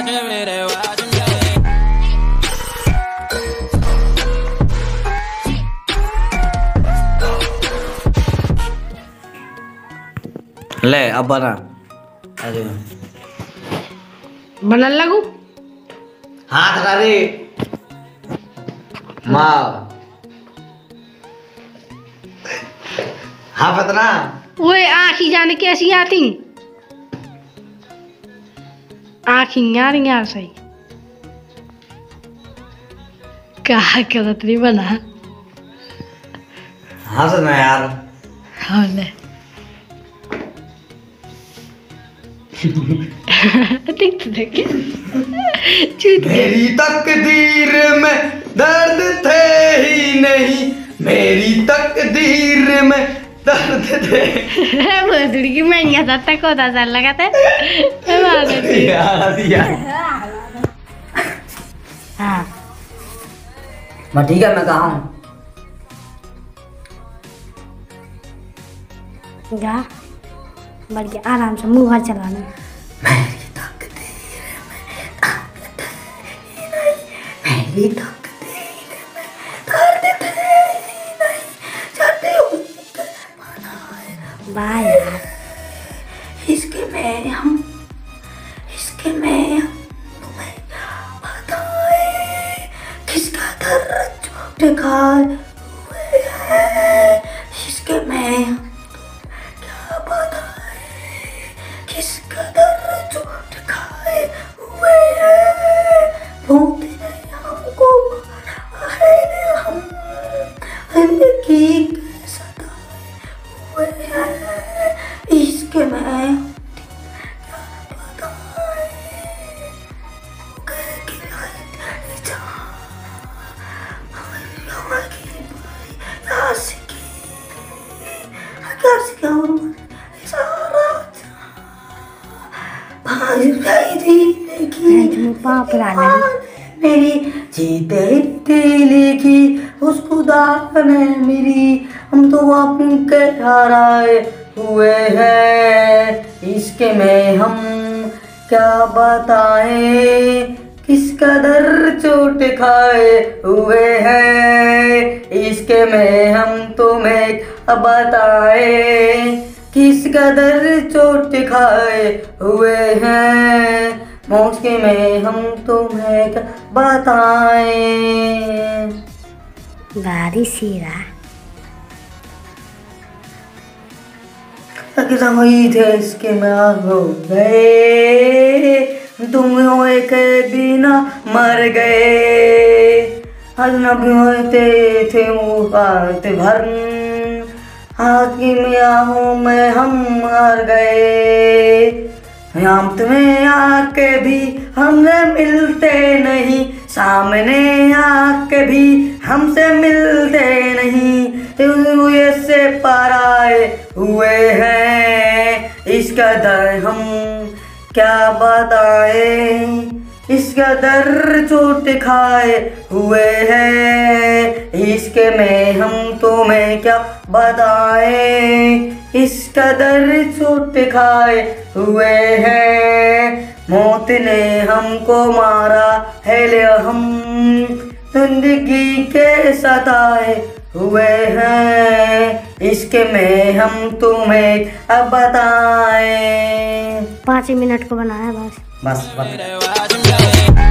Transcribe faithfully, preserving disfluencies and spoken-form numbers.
ले अब बना। अरे बनने लगू। हाथ करे माँ हाँ पतना ओए आँखी जाने कैसी आती आँखी यार यार सही क्या करत नहीं बना। हाँ सुना यार। हाँ ले देख तो देख मेरी तकदीर में दर्द थे ही नहीं, मेरी तकदीर में दर्द थे। भोसड़ी की महंगा था तक होता साल लगा था हाँ मैं ठीक है मैं कहा हूँ गा बढ़ गया आराम से मुंह भर चलाना। मेरी तकदीर में दर्द थे ही नहीं, मेरी तकदीर में दर्द थे ही नहीं, जाते हुए बनाए बाय यार इसके में हम इसके में हम तुम्हें बताए किसका दर्द चोट खाए हुए है, इसके में हम क्या बताए किसका दर्द चोट खाए हुए है, भूत ने हमको मारा है, हम की सताए हुए है, इसके में पाप मेरी जीते लिखी उस खुदा ने मेरी, हम तो आपके हराए हुए हैं, इसके में हम क्या बताएं किस कदर चोट खाए हुए हैं, इसके में हम तुम्हें बताएं किस कदर चोट खाए हुए हैं, मौके में हम तुम्हें क्या बताएं। गाड़ी सीरा अगर हुई थे इसके में हो गए, तुम हुए के बिना मर गए, अजनबी होते थे वो हाथ भर, हाथ की मियाहों में हम मर गए, हम तुम्हें आके भी हमसे मिलते नहीं, सामने आके भी हमसे मिलते नहीं, हुए से पराए हुए हैं, इसका दर हम क्या बताएं, इसका दर चोट खाए हुए हैं, इसके में हम तुम्हें क्या बताएं, इसका दर चोट खाए हुए हैं, मौत ने हमको मारा है, ले हम जिंदगी के सताए हुए हैं, इसके में हम तुम्हें अब बताएं। पाँच मिनट को बनाया बस बस बस